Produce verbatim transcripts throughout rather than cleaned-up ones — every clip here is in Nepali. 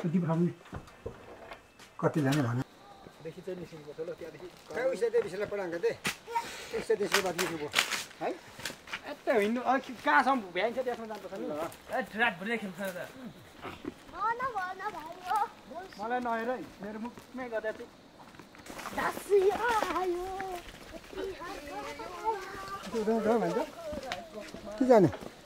कति भाउने कति जाने भने देखि चाहिँ निस्किनुपर्छ ल त्यहाँदेखि कहाँ उसले विषयलाई पढाउँछ दे त्यसै त्यसै बात निस्कियो है यता हिँड्नु कहाँसम्म भ्याइन्छ त्यसमा जानुपर्छ नि रातभरि खेल्छ त मलाई नहेर है मेरो मुखमै गर्दा चाहिँ भन्छ के जाने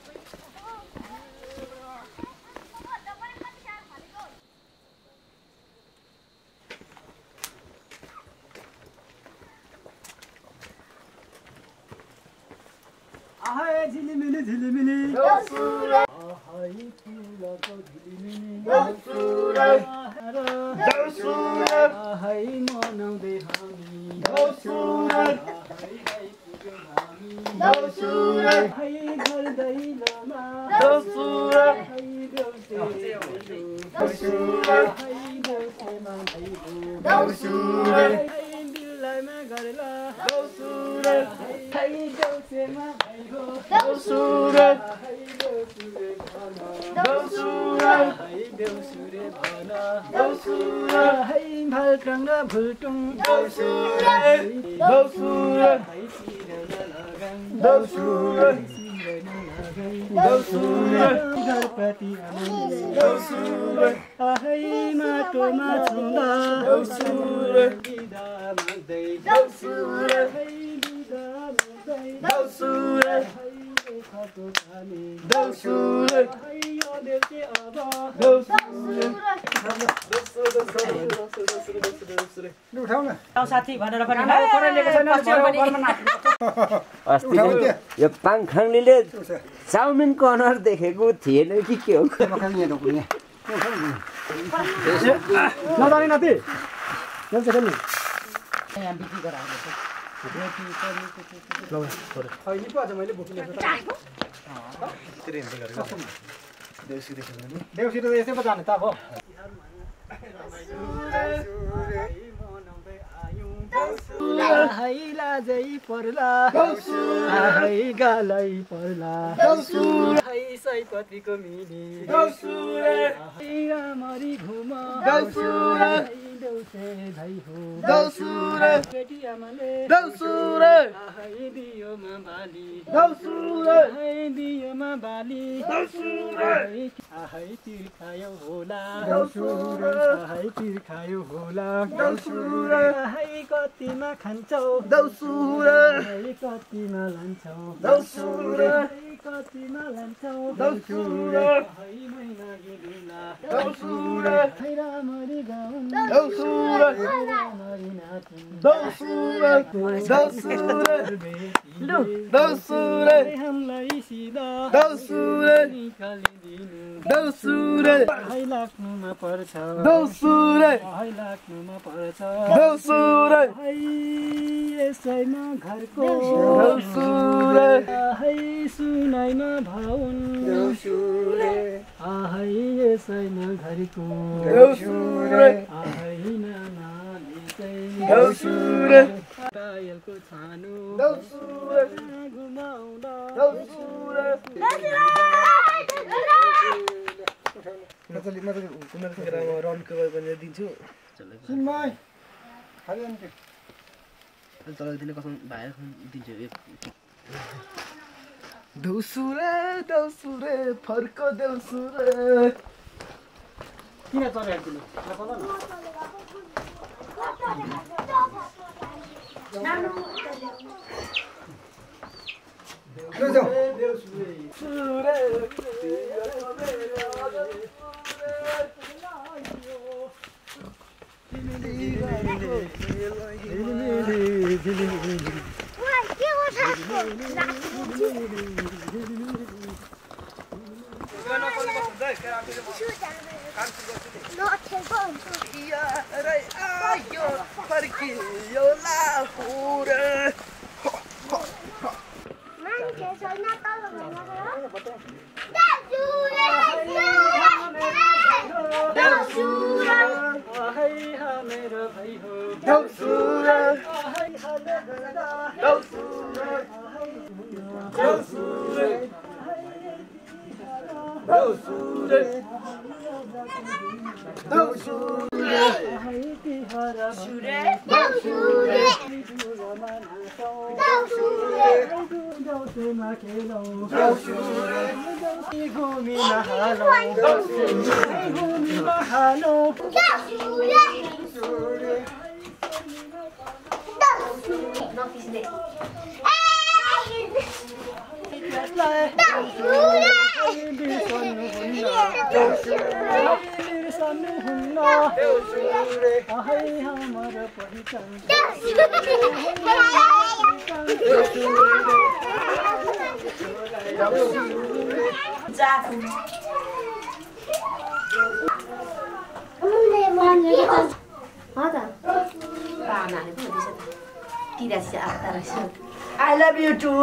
आहै झिलिमिली झिलिमिली दौसुरे आहै फुलको झिलिमिली दौसुरे दौसुरे आहै मनाउँदै हामी दौसुरे आहै गाई पुग्यौँ हामी दौसुरे आहै घर दैलोमा दौसुरे आहै देउसे भैलो दौसुरे आहै देउसेमा भैलो दौसुरे आहै बिल्लामा गरेला दौसुरे आहै देउसेमा भैलो दौसुरे आहै देउसुरे भन दौसुरे आहै देउसुरे भन दौसुरे आहै भालटङ र भुल्टुङ दौसुरे दौसुरे आहै सिरन लगाङ दौसुरे सिरन लगाङ दौसुरे घरपति आमाले दौसुरे आहै माटोमा छुँदा दौसुरे बिदा माग्दै दौसुरे आहै बिदा माग्दै दौसुरे आहै दुःखको खाने दौसुरे आहै यो देउसे अब दौसुरे उठाउ न साथी भनेर पनि अस्ति यो पाङखाङले चाउमिन कर्नर देखेको थिएन कि के हो नजाने नाति खेल्छ खेल्नु यहाँ बिक्री गराएको अहिले पो आज मैले बुकिङ देउसी त यसै पो जाने त अब आहै लाजै पर्ला आहै गालै पर्ला आहै सयपत्रीको मिली आहै रामरी घुम दौसुरे देउसे भाइ हो दौसुरे बेटी आमाले दौसुरे आहै दियोमा बाली दौसुरे आहै दियोमा बाली दौसुरे आहै तिर्खायो होला दौसुरे आहै तिर्खायो होला दौसुरे आहै कतिमा खान्छौ दौसुरे आहै कतिमा लान्छौ दौसुरे आहै कतिमा लान्छौ दौसुरे आहै महिना गिरिला दौसुरे आहै रामरी गाउन् दौसुरे रामरी नाचुन् दौसुरे दौसुरे दौसुरे हामीलाई सिधा दौसुरे निकालिदिनु दौसुरे आहै लाग्नुमा पर्छ दौसुरे आहै लाग्नुमा पर्छ दौसुरे आहै यसैमा घरको दौसुरे आहै सुनाइमा भाउन् दौसुरे आहै यसैमा घरको दौसुरे आहै नानाले चाहिँ दौसुरे पायलको छानो दौसुरे घुमाउँदा दौसुरे मजाले मजाले कुमार केरामा रनको पनि दिन्छु सिमai खाली अनि तल दिने कसम भाइ दिन्छु दौसुरे दौसुरे फर्क दौसुरे किन चलेर तिमी दौसुरे देउसुरे आहै तिहार सुरे देउसुरे डुलोमा नाचौँ देउसुरे दौसेमा खेलौँ देउसुरे दौसी घुमी नहालौँ घुमी नहालौँ बिर्सनुहुन्न आहै हाम्रो पहिचान I love you too.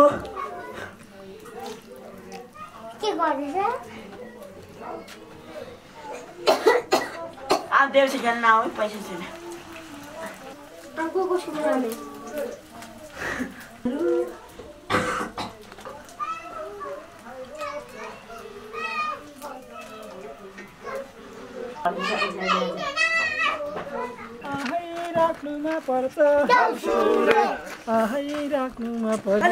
के गर्दैछ अब देउसी खेल्न आऊ पैसा छैन अर्को कसो गर्ने आहै राख्नुमा पर्छ आहै राख्नुमा पर्छ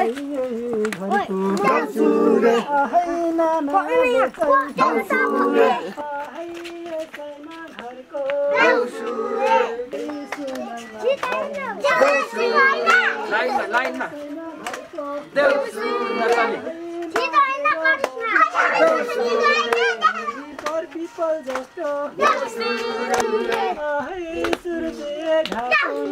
देउसुरे आहै नाना आहै घरको लाइनमा लाइनमा देउसुरे पिपल जस्तो आहै सुर्ते ढाकुन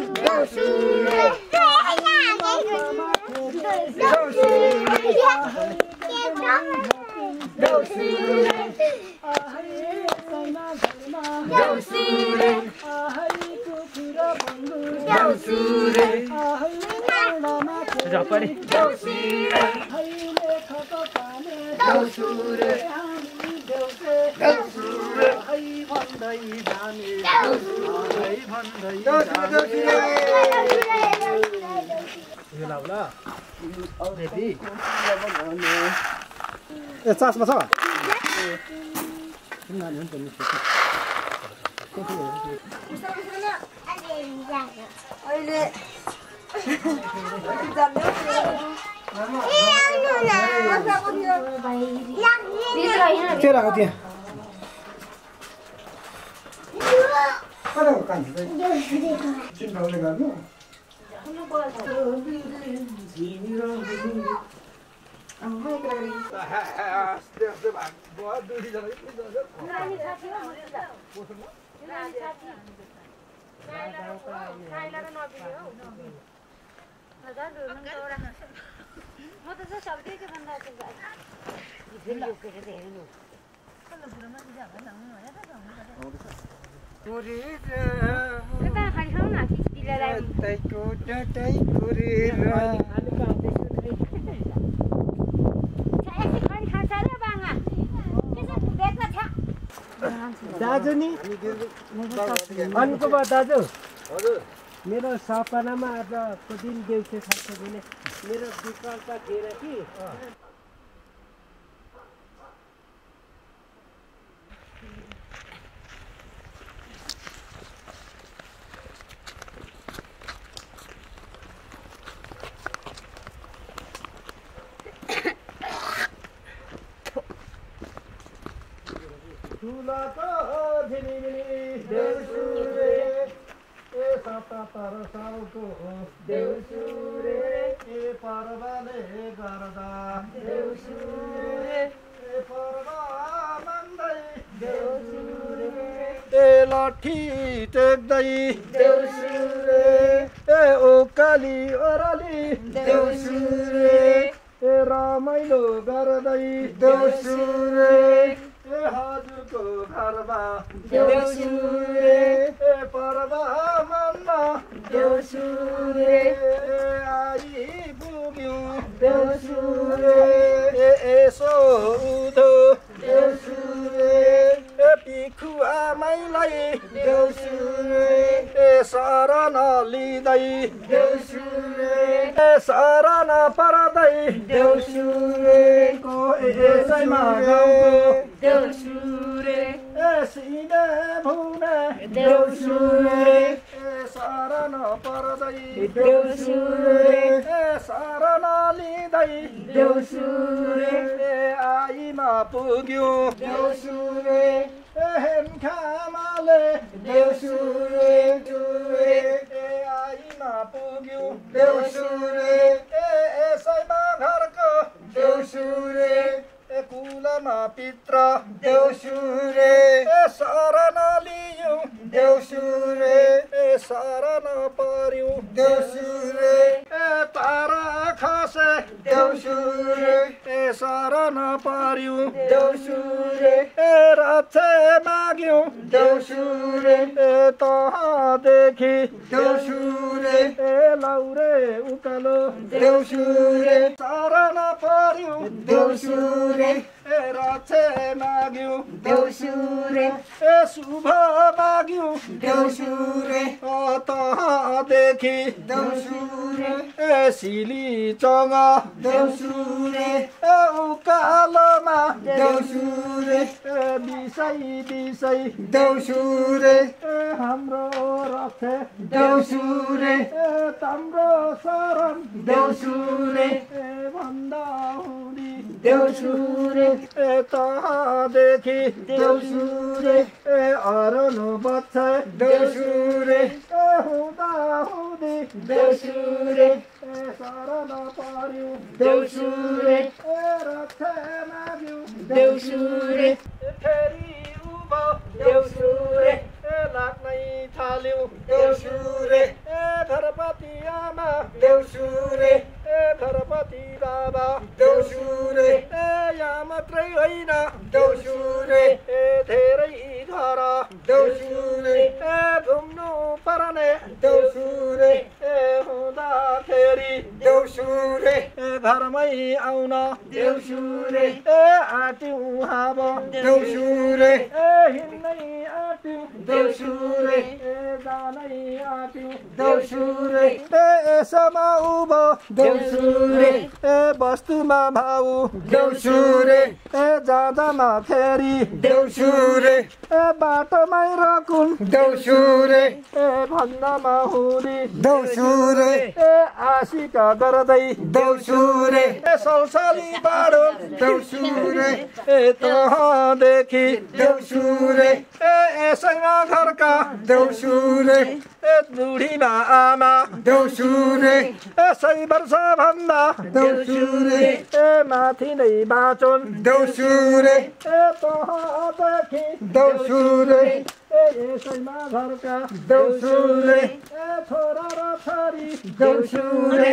ए चासमा छ अहिले के राख्यो त्यहाँ कता हो कान्छी चाहिँ चिन्ताले गर्नु दाजु नि अनिको दाजु मेरो सपनामा आजको दिन देउसे खान्छ भने मेरो विकल्प थिएन कि ठुलाको झिलिमिली देउसुरे ए सता तर साउको देउसुरे ए पर्वले गर्दा देउसुरे ए पर्व मान्दै देउसुरे ए लाठी टेक्दै देउसुरे ए ओकाली ओराली देउसुरे ए रमाइलो गर्दै देउसुरे ए हजुरको घरमा देउसुरे ए पर्व मनमा देउसुरे ए आइपुग्यौँ देउसुरे ए यसो उधो देउसुरे ए पिखु आमैलाई देउसुरे ए शरण लिँदै देउसुरे ए शरण पर्दै देउसुरेको यसैमा गाउँको देउसुरे ए सिने भू देउसुरे शरण पर्दै देउसुरे शरण लिँदै देउसुरे आइमा पुग्यो देउसुरे हेन खामाले देउसुरे आइमा पुग्यो देउसुरे यसैमा घरको देउसुरे कुलमा पित्र देउसुरे शरण लियो देउसुरे शरण पर्यो देउसुरे तारा खसे देउसुरे शरण पर्यो देउसुरे रक्षे माग्यो देउसुरे तहदेखि देउसुरे लौरे उकालो देउसुरे शरण पर्यो देउसुरे रक्षे माग्यो देउसुरे शुभ माग्यो देउसुरे तहदेखि देउसुरे सिली चङ देउसुरे उकालोमा देउसुरे बिसै बिसै देउसुरे हाम्रो रक्षे देउसुरे तम्रो शरण देउसुरे भन्दा हुँदी देउसुरे तहदेखि देउसुरे अरनु बच्छ देउसुरे हुँदा हुँदी देउसुरे शरण पर्यो देउसुरे रक्षे माग्यो देउसुरे फेरि उभो देउसुरे लाग्नै थाल्यो देउसुरे घरपति आमा देउसुरे घरपति बाबा देउसुरे यहाँ मात्रै होइन देउसुरे धेरै घर देउसुरे घुम्नु पर्ने देउसुरे हुँदाखेरि देउसुरे घरमै आउन देउसुरे आट्यौँ हाब देउसुरे हिँड्नै आट्यौँ देउसुरे जानै आट्यौँ देउसुरे यसमा उभो देउसुरे वस्तुमा भाउ देउसुरे जाँदामा फेरि देउसुरे बाटोमै रकुन देउसुरे भन्दामा हुँदी देउसुरे आशिक गर्दै देउसुरे सलसली बाडो देउसुरे तहदेखि देउसुरे यसैमा घरका देउसुरे बुढीमा आमा देउसुरे सय वर्ष भन्दा देउसुरे माथि नै बाँचुन् देउसुरे तहदेखि देउसुरे यसैमा घरका देउसुरे छोरा र छोरी देउसुरे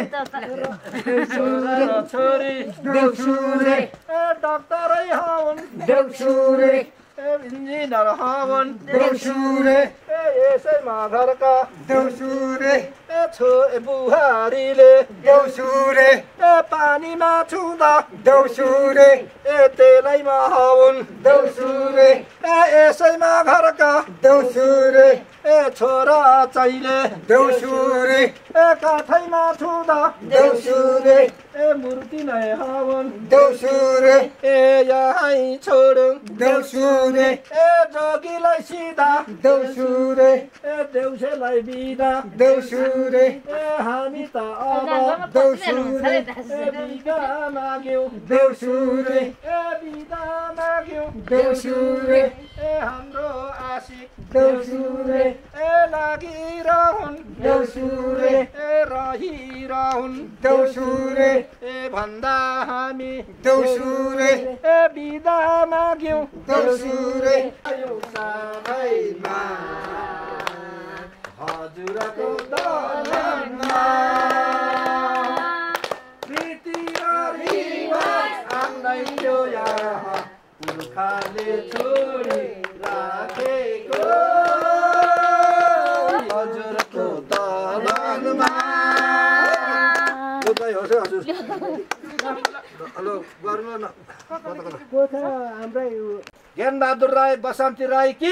छोरा र छोरी देउसुरे डाक्टरै हौन् देउसुरे इन्जिनियर हौन् देउसुरे यसैमा घरका देउसुरे छो बुहारीले देउसुरे पानीमा छुँदा देउसुरे तेलैमा हौन् देउसुरे यसैमा घरका देउसुरे छोरा चाहिँले देउसुरे काठैमा छुँदा देउसुरे मूर्ति नै हौन् देउसुरे यहीँ छोडौँ देउसुरे जोगीलाई सिधा देउसुरे देउसेलाई बिदा देउसुरे हामी त अब देउसुरे बिदा माग्यौँ देउसुरे बिदा माग्यौँ देउसुरे हाम्रो आशिक देउसुरे लागिरहुन् देउसुरे रहिरहुन् देउसुरे भन्दा हामी देउसुरे बिदा माग्यौँ देउसुरे सबैमा हजुरको दलनमा प्रीति र रिवाज आउँदैयो यहाँ पुर्खाले छोडी राखेको हजुरको दलनमा हजुर हेलो गर्नु न हाम्रै ज्ञानबहादुर राई बसन्ती राई कि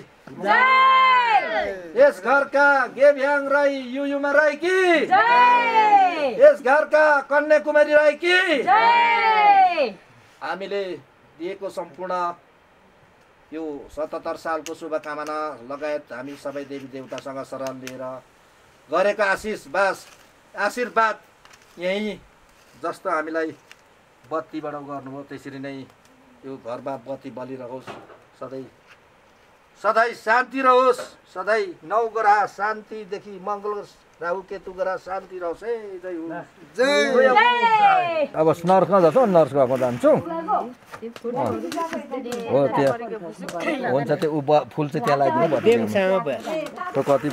यस घरका गेभ्याङ राई युयुमा राई कि यस घरका कन्याकुमारी राई कि हामीले दिएको सम्पूर्ण यो सतहत्तर सालको शुभकामना लगायत हामी सबै देवी देवतासँग शरण लिएर गरेका आशिष बास आशीर्वाद यही जस्तो हामीलाई बत्तीबाट गर्नुभयो त्यसरी नै यो घरमा बत्ती बलिरहोस् सधैँ सधैँ शान्ति रहोस् सधैँ नौ ग्रह शान्तिदेखि मङ्गल राहु केतु ग्रह शान्ति रहोस् है जय हो जय। अब नर्स नजान्छौँ नर्स गएको जान्छौँ हो त्यहाँ हुन्छ त्यो ऊ फुल चाहिँ त्यहाँ लगाइदिनु कति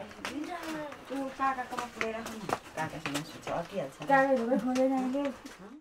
काकासँग सुत्छ अकिहाल्छ